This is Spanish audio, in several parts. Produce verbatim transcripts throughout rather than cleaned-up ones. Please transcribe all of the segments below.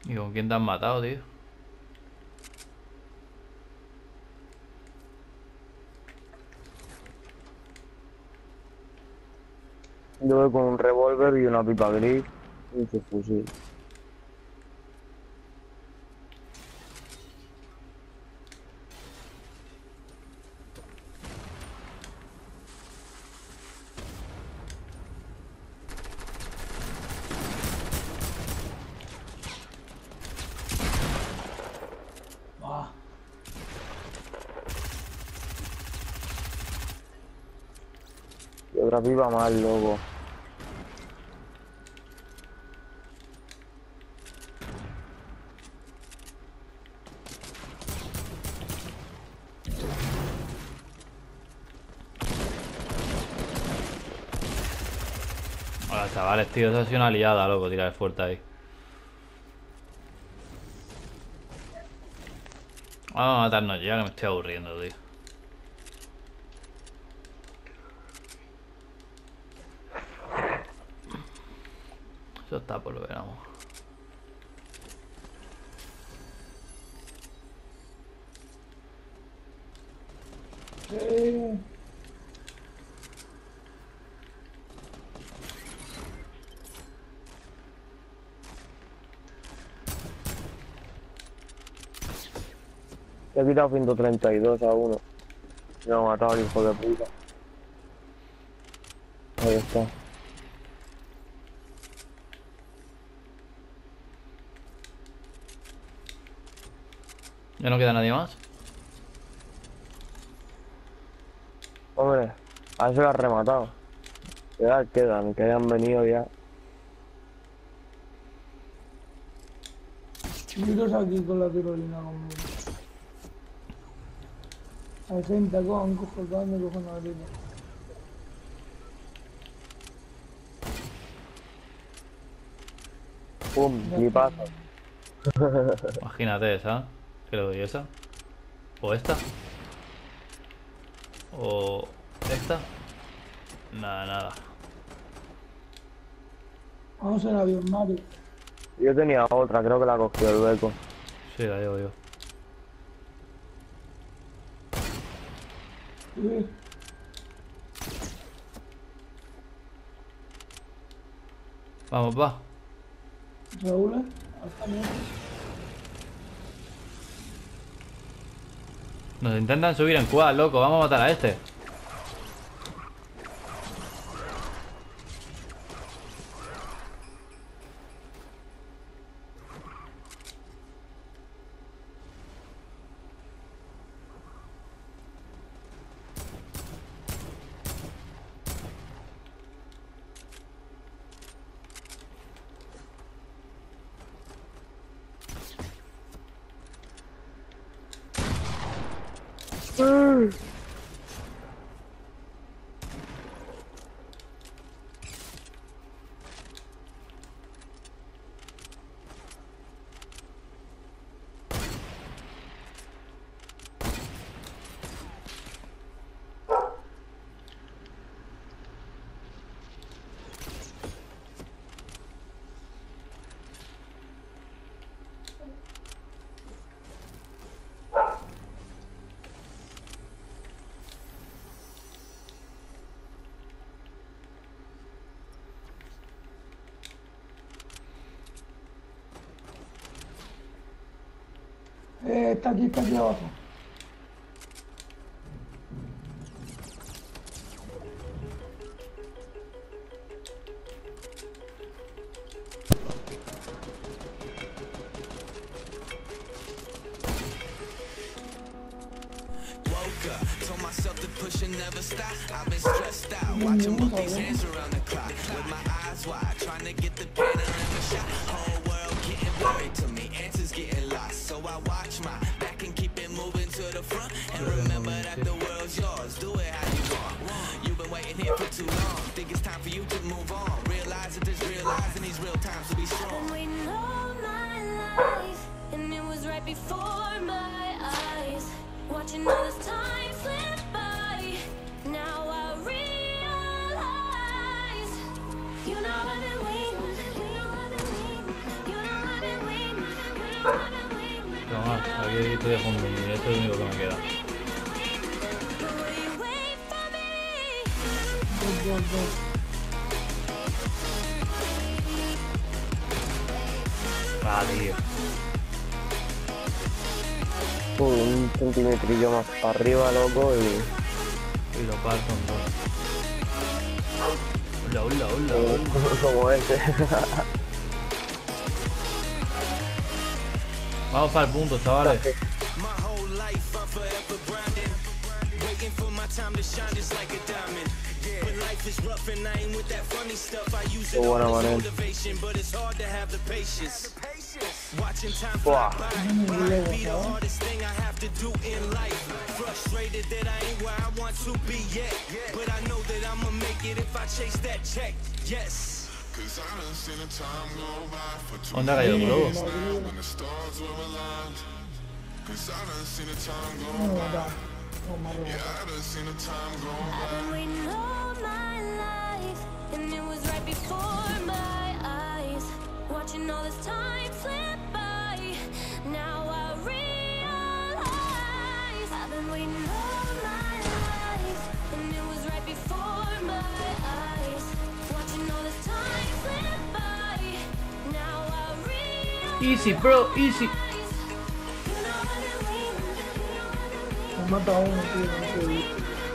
¿Y con quién te han matado, tío? Yo voy con un revólver y una pipa gris y su fusil. Ah, Y otra pipa más, loco. Hola, chavales, tío. Eso ha sido una liada, loco, tirar fuerte ahí. Vamos a matarnos ya, que me estoy aburriendo, tío. Eso está por lo que vamos. sí. Le he quitado ciento treinta y dos a uno. Me ha matado el hijo de puta. Ahí está. ¿Ya no queda nadie más? Hombre, a eso lo has rematado. Ya quedan, que hayan venido ya. Iros aquí con la tirolina conmigo. Hay gente, con, cojo el baño, cojo una tira. Pum, flipazo. Imagínate esa. ¿Qué le doy esa? ¿O esta? ¿O esta? Nada, nada. Vamos en avión, Mario. Yo tenía otra, creo que la cogió el beco. Sí, la llevo yo. Sí. Vamos, va. Raúl, hasta luego. Nos intentan subir en quad, loco. Vamos a matar a este. Eh, está aquí, está aquí abajo. Woke up, told myself to push and never stop. I've been stressed out, watching both these hands around the clock. With my eyes wide, trying to get the pen and never shot. Whole world getting blurry to me, answers getting lost. So I watch my back and keep it moving to the front. And remember that the world's yours, do it how you want. You've been waiting here for too long, think it's time for you to move on. Realize that there's real lies in these real times to be strong. I've been waiting all my life, and it was right before my eyes. Watching all this time slip by, now I realize. You know I've been waiting, you know I've been waiting, you know I've been waiting. estoy de fondo y esto es lo único que me queda. Dos, dos, dos. Ah, tío. Uy, un centímetrillo más para arriba, loco, y... Y lo parto en dos. Hola, hola, hola, hola. como ese. Vamos para el punto, chavales. My whole life I'm forever grinding, waiting for my time to shine just like a diamond. But life is rough and I ain't with that funny stuff. I use it Qué bueno, all as Manel. motivation, but it's hard to have the patience. Watching time Buah. fly by might be the hardest thing I have to do in life. Frustrated that I ain't where I want to be yet, but I know that I'ma make it if I chase that check. Yes. ¿Dónde ha caído el globo? No, no, no. No, malo. I've been waiting all my life, and it was right before my eyes. Watching all this time slip by. Now I realize I've been waiting all my life, and it was right before my eyes. Watching all this time slip by. Now I realize. Easy, bro, easy. You know I've been waiting. Me mata a uno, tío, no puedo ir.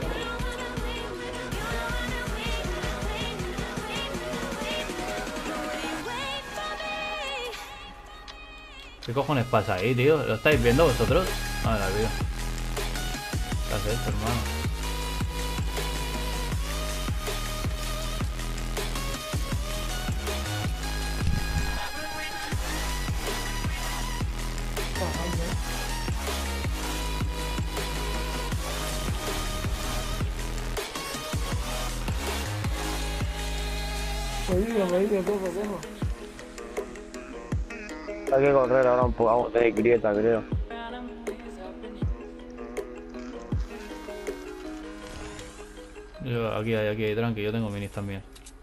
¿Qué cojones pasa ahí, tío? ¿Lo estáis viendo vosotros? Ah, la veo. ¿Qué hace esto, hermano? Revive, revive, cojo, cojo. Hay que correr ahora un poco, vamos a tener grieta, creo. Yo, aquí hay, aquí hay, tranqui, yo tengo minis también.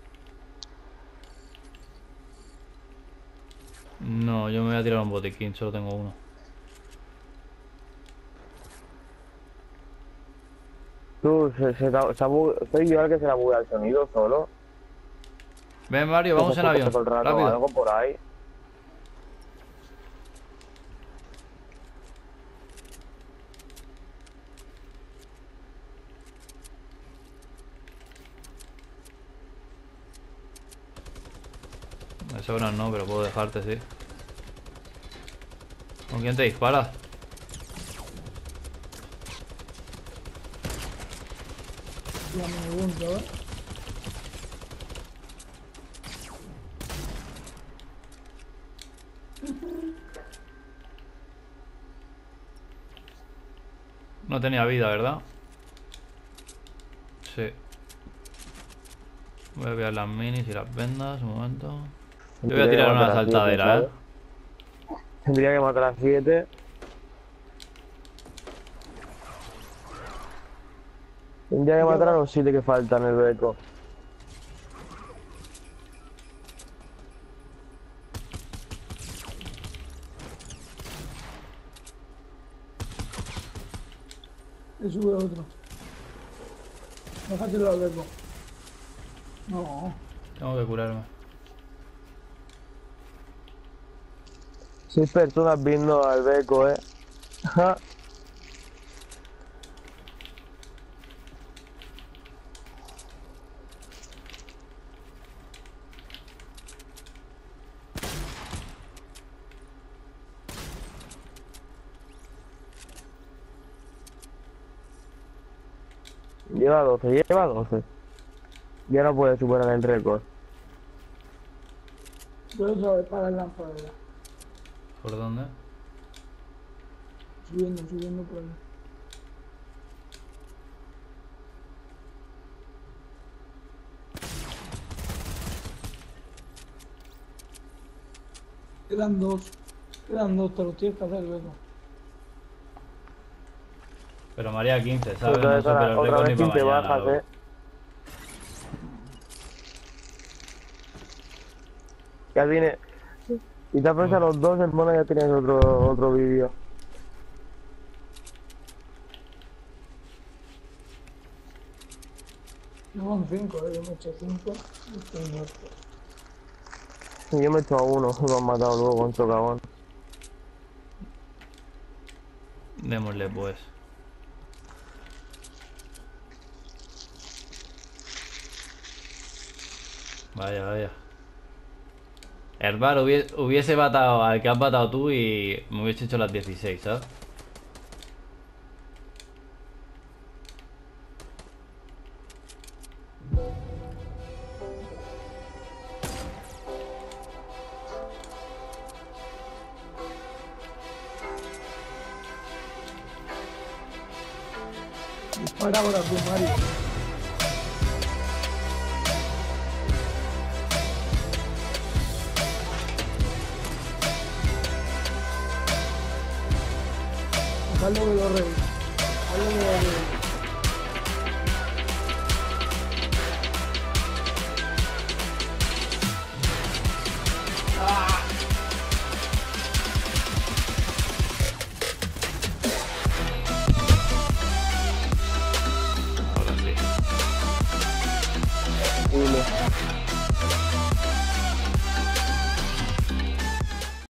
No, yo me voy a tirar un botiquín, solo tengo uno. Tú, se, se, ta- se ha bu- soy yo el que se le buguea el sonido solo. Ven, Mario, vamos en avión. Todo el rato, Rápido. algo por ahí. Me sobran no, pero puedo dejarte, sí. ¿Con quién te disparas? Ya me pregunto, ¿eh? No tenía vida, ¿verdad? Sí. Voy a pillar las minis y las vendas, un momento. Yo voy a Tendría que tirar matar una a siete, saltadera, eh. ¿sabes? Tendría que matar a siete. Tendría que matar a los siete que faltan en el beco. Le sube otro. Déjatelo al beco. No. Tengo que curarme. Seis personas viendo al beco, eh. Ja. Lleva doce, lleva doce. Ya no puede superar el récord. Voy otra vez para el lanzadera. ¿Por dónde? Subiendo, subiendo por ahí. Quedan dos. Quedan dos, te los tienes que hacer, beco. Pero María quince, ¿sabes? Otra No vez, supero ahora- el otra récord vez ni quince para mañana, bajas, loco. eh. Ya viene. Y te has a los dos, hermano, ya tienes otro, otro vídeo. Yo con cinco, eh, yo me eché cinco y estoy muerto. Yo me he hecho a uno y me han matado luego con socavón. Démosle pues. Vaya, vaya. El bar hubiese, hubiese matado al que has matado tú y me hubiese hecho las dieciséis, ¿sabes? Dispara ahora tú, Mario. Hazlo que lo reviso. Hazlo que lo reviso.